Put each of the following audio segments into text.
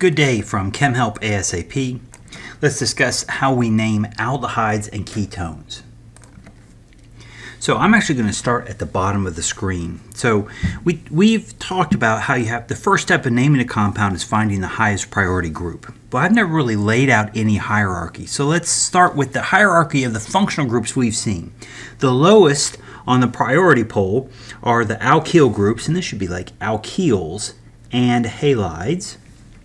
Good day from Chem Help ASAP. Let's discuss how we name aldehydes and ketones. So I'm actually going to start at the bottom of the screen. So we've talked about how you have the first step in naming a compound is finding the highest priority group. But I've never really laid out any hierarchy. So let's start with the hierarchy of the functional groups we've seen. The lowest on the priority pole are the alkyl groups, and this should be like alkyls and halides.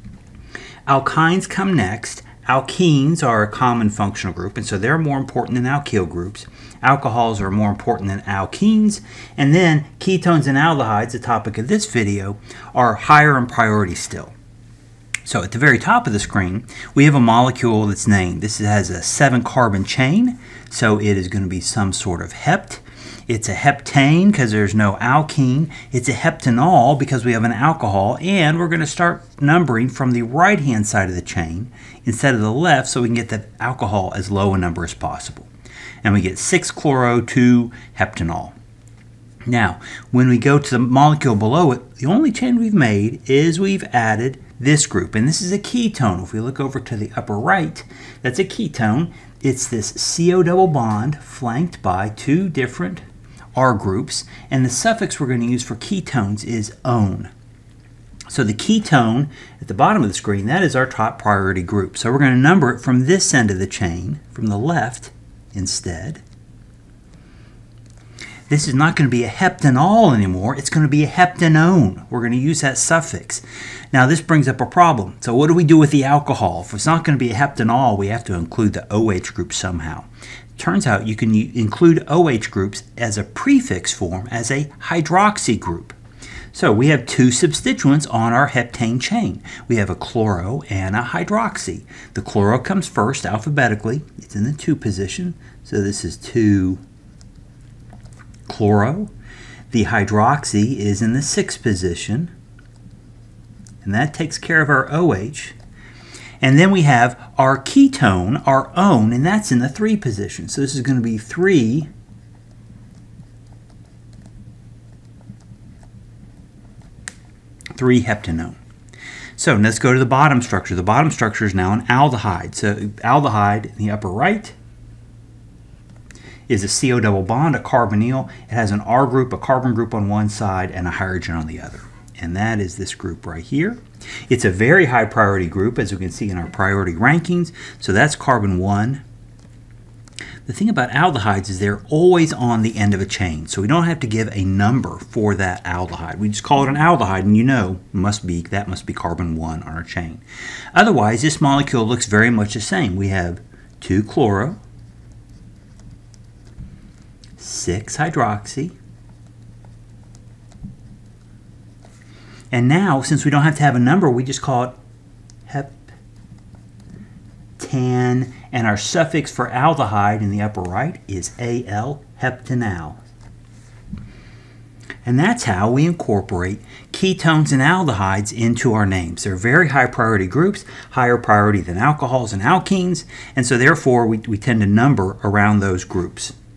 Alkynes come next. Alkenes are a common functional group, and so they're more important than alkyl groups. Alcohols are more important than alkenes. And then ketones and aldehydes, the topic of this video, are higher in priority still. So at the very top of the screen, we have a molecule that's named. This has a 7-carbon chain, so it is going to be some sort of hept. It's a heptane because there's no alkene. It's a heptanol because we have an alcohol. And we're going to start numbering from the right-hand side of the chain instead of the left so we can get the alcohol as low a number as possible. And we get 6-chloro-2-heptanol. Now, when we go to the molecule below it, the only change we've made is we've added this group. And this is a ketone. If we look over to the upper right, that's a ketone. It's this CO double bond flanked by two different R groups, and the suffix we're going to use for ketones is -one. So the ketone at the bottom of the screen, that is our top priority group. So we're going to number it from this end of the chain, from the left instead. This is not going to be a heptanol anymore, it's going to be a heptanone. We're going to use that suffix. Now this brings up a problem. So what do we do with the alcohol? If it's not going to be a heptanol, we have to include the OH group somehow. Turns out you can include OH groups as a prefix form, as a hydroxy group. So we have two substituents on our heptane chain. We have a chloro and a hydroxy. The chloro comes first alphabetically. It's in the 2 position. So this is 2-chloro. The hydroxy is in the 6th position. And that takes care of our OH. And then we have our ketone, our own, and that's in the 3 position. So this is going to be 3-heptanone. So let's go to the bottom structure. The bottom structure is now an aldehyde. So aldehyde in the upper right is a CO double bond, a carbonyl. It has an R group, a carbon group on one side, and a hydrogen on the other. And that is this group right here. It's a very high priority group, as we can see in our priority rankings. So that's carbon 1. The thing about aldehydes is they're always on the end of a chain. So we don't have to give a number for that aldehyde. We just call it an aldehyde, and you know that must be carbon 1 on our chain. Otherwise, this molecule looks very much the same. We have 2-chloro, 6-hydroxy, and now, since we don't have to have a number, we just call it heptan, and our suffix for aldehyde in the upper right is al, heptanal. And that's how we incorporate ketones and aldehydes into our names. They're very high priority groups, higher priority than alcohols and alkenes, and so therefore we tend to number around those groups.